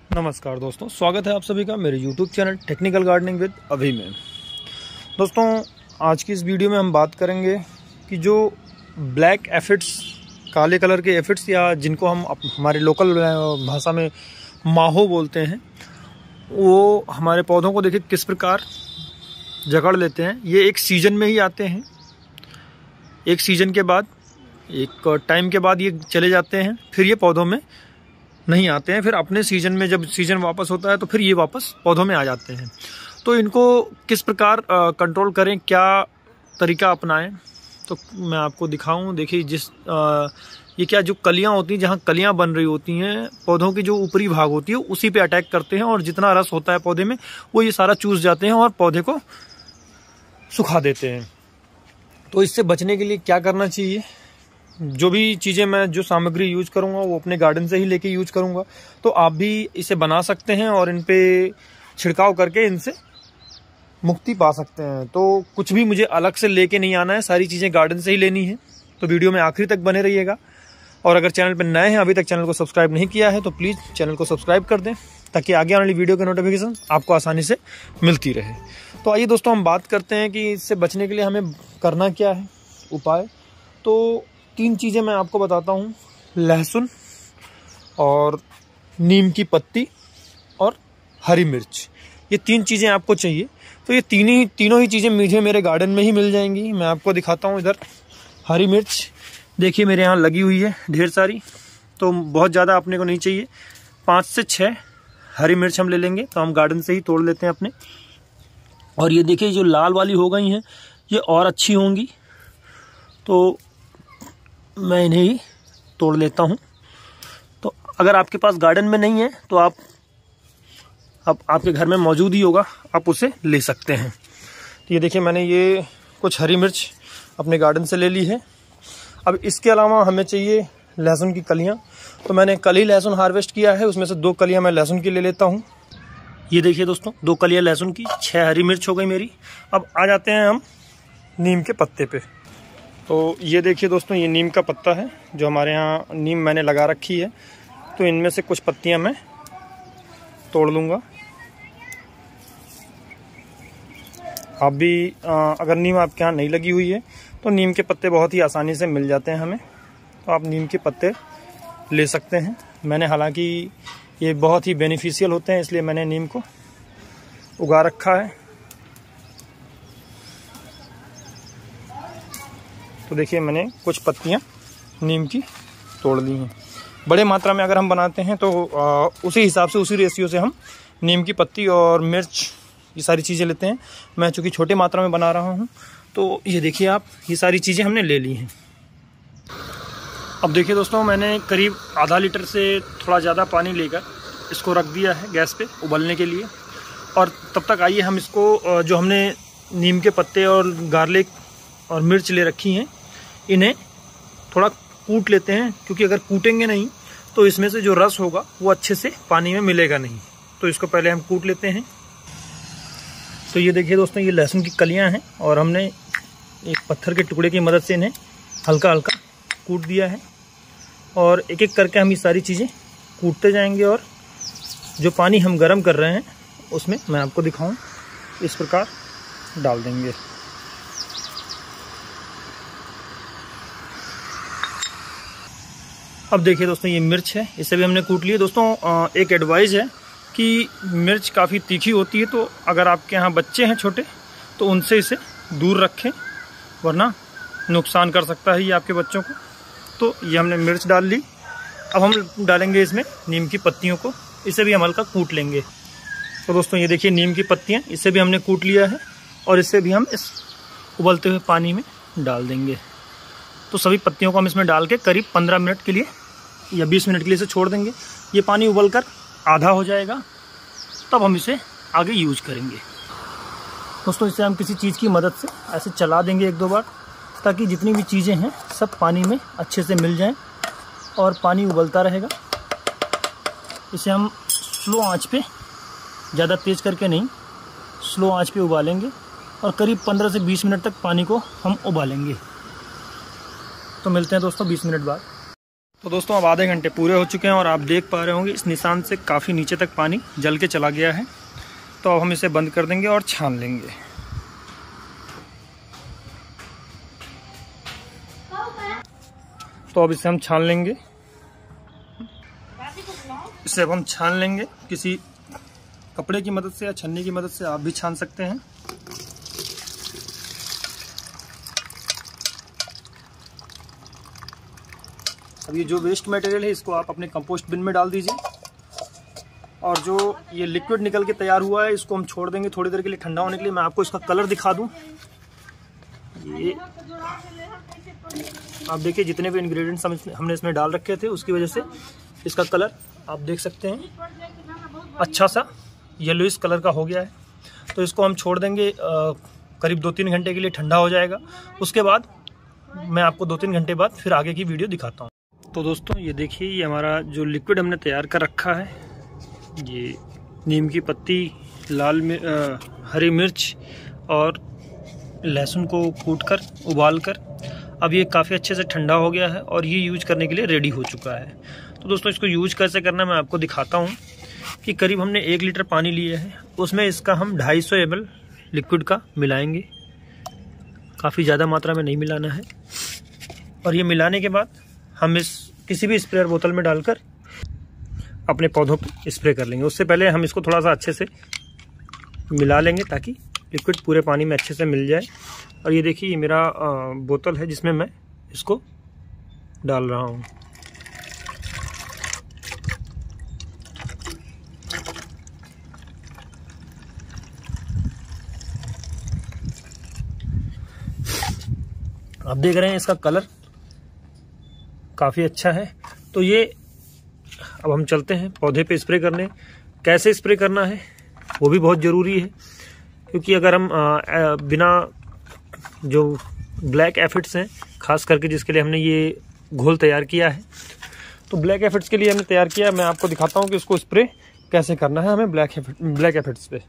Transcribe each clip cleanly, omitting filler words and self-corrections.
नमस्कार दोस्तों, स्वागत है आप सभी का मेरे YouTube channel technical gardening with Abhi में। दोस्तों, आज की इस वीडियो में हम बात करेंगे कि जो ब्लैक एफिड्स, काले कलर के एफिड्स या जिनको हम हमारे लोकल भाषा में माहो बोलते हैं, वो हमारे पौधों को देखिए किस प्रकार जकड़ लेते हैं। ये एक सीज़न में ही आते हैं, एक सीज़न के बाद, एक टाइम के बाद ये चले जाते हैं, फिर ये पौधों में नहीं आते हैं। फिर अपने सीज़न में जब सीज़न वापस होता है तो फिर ये वापस पौधों में आ जाते हैं। तो इनको किस प्रकार कंट्रोल करें, क्या तरीका अपनाएं, तो मैं आपको दिखाऊं। देखिए, ये क्या जो कलियां होती हैं, जहां कलियां बन रही होती हैं, पौधों की जो ऊपरी भाग होती है उसी पे अटैक करते हैं और जितना रस होता है पौधे में वो ये सारा चूस जाते हैं और पौधे को सुखा देते हैं। तो इससे बचने के लिए क्या करना चाहिए? जो भी चीज़ें मैं जो सामग्री यूज करूंगा वो अपने गार्डन से ही लेके यूज करूंगा। तो आप भी इसे बना सकते हैं और इन पे छिड़काव करके इनसे मुक्ति पा सकते हैं। तो कुछ भी मुझे अलग से लेके नहीं आना है, सारी चीज़ें गार्डन से ही लेनी है। तो वीडियो में आखिरी तक बने रहिएगा। और अगर चैनल पर नए हैं, अभी तक चैनल को सब्सक्राइब नहीं किया है, तो प्लीज़ चैनल को सब्सक्राइब कर दें ताकि आगे आने वाली वीडियो की नोटिफिकेशन आपको आसानी से मिलती रहे। तो आइए दोस्तों, हम बात करते हैं कि इससे बचने के लिए हमें करना क्या है, उपाय। तो 3 चीज़ें मैं आपको बताता हूँ: लहसुन और नीम की पत्ती और हरी मिर्च। ये 3 चीज़ें आपको चाहिए। तो ये तीनों ही चीज़ें मुझे मेरे गार्डन में ही मिल जाएंगी। मैं आपको दिखाता हूँ। इधर हरी मिर्च देखिए मेरे यहाँ लगी हुई है ढेर सारी। तो बहुत ज़्यादा अपने को नहीं चाहिए, 5 से 6 हरी मिर्च हम ले लेंगे। तो हम गार्डन से ही तोड़ लेते हैं अपने। और ये देखिए, जो लाल वाली हो गई हैं ये और अच्छी होंगी, तो मैं इन्हें ही तोड़ लेता हूँ। तो अगर आपके पास गार्डन में नहीं है तो आप आपके घर में मौजूद ही होगा, आप उसे ले सकते हैं। तो ये देखिए, मैंने ये कुछ हरी मिर्च अपने गार्डन से ले ली है। अब इसके अलावा हमें चाहिए लहसुन की कलियाँ। तो मैंने कल ही लहसुन हार्वेस्ट किया है, उसमें से 2 कलियाँ मैं लहसुन की ले लेता हूँ। ये देखिए दोस्तों, 2 कलियाँ लहसुन की, 6 हरी मिर्च हो गई मेरी। अब आ जाते हैं हम नीम के पत्ते पे। तो ये देखिए दोस्तों, ये नीम का पत्ता है जो हमारे यहाँ नीम मैंने लगा रखी है। तो इनमें से कुछ पत्तियाँ मैं तोड़ लूँगा। आप भी अगर नीम आपके यहाँ नहीं लगी हुई है तो नीम के पत्ते बहुत ही आसानी से मिल जाते हैं हमें। तो आप नीम के पत्ते ले सकते हैं। मैंने, हालांकि ये बहुत ही बेनिफिशियल होते हैं, इसलिए मैंने नीम को उगा रखा है। तो देखिए, मैंने कुछ पत्तियां नीम की तोड़ ली हैं। बड़े मात्रा में अगर हम बनाते हैं तो उसी हिसाब से, उसी रेशियो से हम नीम की पत्ती और मिर्च, ये सारी चीज़ें लेते हैं। मैं चूँकि छोटे मात्रा में बना रहा हूँ, तो ये देखिए आप, ये सारी चीज़ें हमने ले ली हैं। अब देखिए दोस्तों, मैंने करीब आधा लीटर से थोड़ा ज़्यादा पानी लेकर इसको रख दिया है गैस पे उबलने के लिए। और तब तक आइए हम इसको, जो हमने नीम के पत्ते और गार्लिक और मिर्च ले रखी हैं, इन्हें थोड़ा कूट लेते हैं। क्योंकि अगर कूटेंगे नहीं तो इसमें से जो रस होगा वो अच्छे से पानी में मिलेगा नहीं। तो इसको पहले हम कूट लेते हैं। तो ये देखिए दोस्तों, ये लहसुन की कलियां हैं और हमने एक पत्थर के टुकड़े की मदद से इन्हें हल्का हल्का कूट दिया है। और एक एक करके हम ये सारी चीज़ें कूटते जाएंगे। और जो पानी हम गर्म कर रहे हैं उसमें, मैं आपको दिखाऊं, इस प्रकार डाल देंगे। अब देखिए दोस्तों, ये मिर्च है, इसे भी हमने कूट लिया। दोस्तों, एक एडवाइस है कि मिर्च काफ़ी तीखी होती है, तो अगर आपके यहाँ बच्चे हैं छोटे तो उनसे इसे दूर रखें, वरना नुकसान कर सकता है ये आपके बच्चों को। तो ये हमने मिर्च डाल ली। अब हम डालेंगे इसमें नीम की पत्तियों को, इसे भी हम हल्का कूट लेंगे। तो दोस्तों, ये देखिए नीम की पत्तियाँ, इसे भी हमने कूट लिया है और इसे भी हम इस उबलते हुए पानी में डाल देंगे। तो सभी पत्तियों को हम इसमें डाल के करीब 15 मिनट के लिए या 20 मिनट के लिए इसे छोड़ देंगे। ये पानी उबलकर आधा हो जाएगा, तब हम इसे आगे यूज करेंगे। दोस्तों, इसे हम किसी चीज़ की मदद से ऐसे चला देंगे 1-2 बार, ताकि जितनी भी चीज़ें हैं सब पानी में अच्छे से मिल जाएं और पानी उबलता रहेगा। इसे हम स्लो आंच पे, ज़्यादा तेज़ करके नहीं, स्लो आंच पे उबालेंगे और करीब 15 से 20 मिनट तक पानी को हम उबालेंगे। तो मिलते हैं दोस्तों 20 मिनट बाद। तो दोस्तों अब आधे घंटे पूरे हो चुके हैं और आप देख पा रहे होंगे इस निशान से काफ़ी नीचे तक पानी जल के चला गया है। तो अब हम इसे बंद कर देंगे और छान लेंगे। तो अब इसे हम छान लेंगे। इसे अब हम छान लेंगे, किसी कपड़े की मदद से या छन्नी की मदद से आप भी छान सकते हैं। अब ये जो वेस्ट मटेरियल है इसको आप अपने कंपोस्ट बिन में डाल दीजिए। और जो ये लिक्विड निकल के तैयार हुआ है इसको हम छोड़ देंगे थोड़ी देर के लिए ठंडा होने के लिए। मैं आपको इसका कलर दिखा दूं। ये आप देखिए जितने भी इंग्रेडिएंट्स हमने इसमें डाल रखे थे उसकी वजह से इसका कलर आप देख सकते हैं अच्छा सा येलोइश कलर का हो गया है। तो इसको हम छोड़ देंगे करीब 2-3 घंटे के लिए, ठंडा हो जाएगा। उसके बाद मैं आपको 2-3 घंटे बाद फिर आगे की वीडियो दिखाता हूँ। तो दोस्तों ये देखिए, ये हमारा जो लिक्विड हमने तैयार कर रखा है, ये नीम की पत्ती, हरी मिर्च और लहसुन को कूटकर उबाल कर अब ये काफ़ी अच्छे से ठंडा हो गया है और ये यूज करने के लिए रेडी हो चुका है। तो दोस्तों इसको यूज कैसे करना मैं आपको दिखाता हूँ। कि करीब हमने 1 लीटर पानी लिए है, उसमें इसका हम 250 ml लिक्विड का मिलाएंगे। काफ़ी ज़्यादा मात्रा में नहीं मिलाना है। और ये मिलाने के बाद हम इस किसी भी स्प्रेयर बोतल में डालकर अपने पौधों पर स्प्रे कर लेंगे। उससे पहले हम इसको थोड़ा सा अच्छे से मिला लेंगे ताकि लिक्विड पूरे पानी में अच्छे से मिल जाए। और ये देखिए, ये मेरा बोतल है जिसमें मैं इसको डाल रहा हूँ। आप देख रहे हैं इसका कलर काफ़ी अच्छा है। तो ये अब हम चलते हैं पौधे पे स्प्रे करने। कैसे स्प्रे करना है वो भी बहुत ज़रूरी है, क्योंकि अगर हम बिना जो ब्लैक एफिड्स हैं, खास करके जिसके लिए हमने ये घोल तैयार किया है, तो ब्लैक एफिड्स के लिए हमने तैयार किया। मैं आपको दिखाता हूँ कि उसको स्प्रे कैसे करना है हमें ब्लैक एफिड्स पे।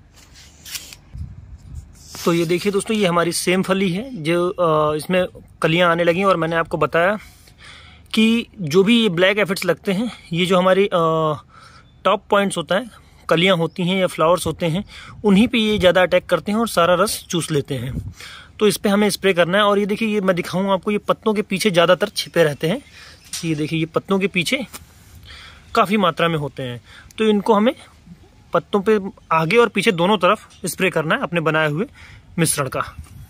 तो ये देखिए दोस्तों, ये हमारी सेम फली है जो इसमें कलियां आने लगी। और मैंने आपको बताया कि जो भी ये ब्लैक एफिड्स लगते हैं, ये जो हमारी टॉप पॉइंट्स होता है, कलियां होती हैं या फ्लावर्स होते हैं, उन्हीं पे ये ज़्यादा अटैक करते हैं और सारा रस चूस लेते हैं। तो इस पे हमें स्प्रे करना है। और ये देखिए, ये मैं दिखाऊँ आपको, ये पत्तों के पीछे ज़्यादातर छिपे रहते हैं। ये देखिए, ये पत्तों के पीछे काफ़ी मात्रा में होते हैं। तो इनको हमें पत्तों पे आगे और पीछे दोनों तरफ स्प्रे करना है अपने बनाए हुए मिश्रण का।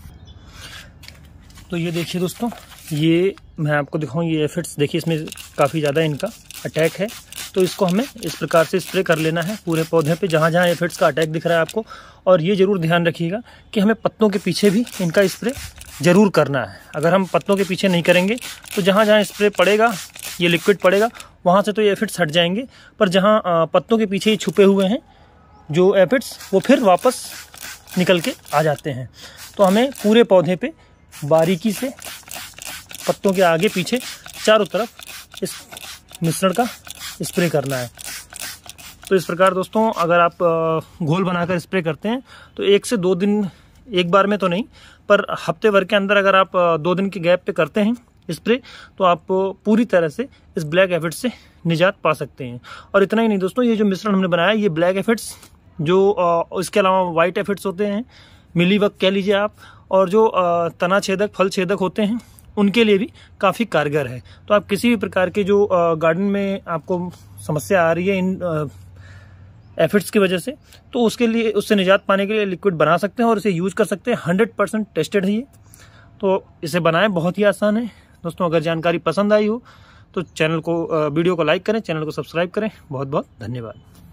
तो ये देखिए दोस्तों, ये मैं आपको दिखाऊं, ये एफिड्स देखिए, इसमें काफ़ी ज़्यादा इनका अटैक है। तो इसको हमें इस प्रकार से स्प्रे कर लेना है पूरे पौधे पे जहाँ जहाँ एफिड्स का अटैक दिख रहा है आपको। और ये ज़रूर ध्यान रखिएगा कि हमें पत्तों के पीछे भी इनका स्प्रे ज़रूर करना है। अगर हम पत्तों के पीछे नहीं करेंगे तो जहाँ जहाँ स्प्रे पड़ेगा, ये लिक्विड पड़ेगा, वहाँ से तो ये एफिड्स हट जाएंगे, पर जहाँ पत्तों के पीछे ही छुपे हुए हैं जो एफिड्स, वो फिर वापस निकल के आ जाते हैं। तो हमें पूरे पौधे पे बारीकी से पत्तों के आगे पीछे चारों तरफ इस मिश्रण का स्प्रे करना है। तो इस प्रकार दोस्तों, अगर आप घोल बनाकर स्प्रे करते हैं तो 1 से 2 दिन, एक बार में तो नहीं, पर हफ्ते भर के अंदर अगर आप 2 दिन के गैप पे करते हैं स्प्रे, तो आप पूरी तरह से इस ब्लैक एफिड्स से निजात पा सकते हैं। और इतना ही नहीं दोस्तों, ये जो मिश्रण हमने बनाया, ये ब्लैक एफिड्स जो इसके अलावा वाइट एफिड्स होते हैं, मिलीबग कह लीजिए आप, और जो तना छेदक, फल छेदक होते हैं, उनके लिए भी काफ़ी कारगर है। तो आप किसी भी प्रकार के जो गार्डन में आपको समस्या आ रही है इन एफिड्स की वजह से, तो उसके लिए, उससे निजात पाने के लिए लिक्विड बना सकते हैं और इसे यूज़ कर सकते हैं। 100% टेस्टेड है ये। तो इसे बनाएं, बहुत ही आसान है दोस्तों। अगर जानकारी पसंद आई हो तो चैनल को, वीडियो को लाइक करें, चैनल को सब्सक्राइब करें। बहुत बहुत धन्यवाद।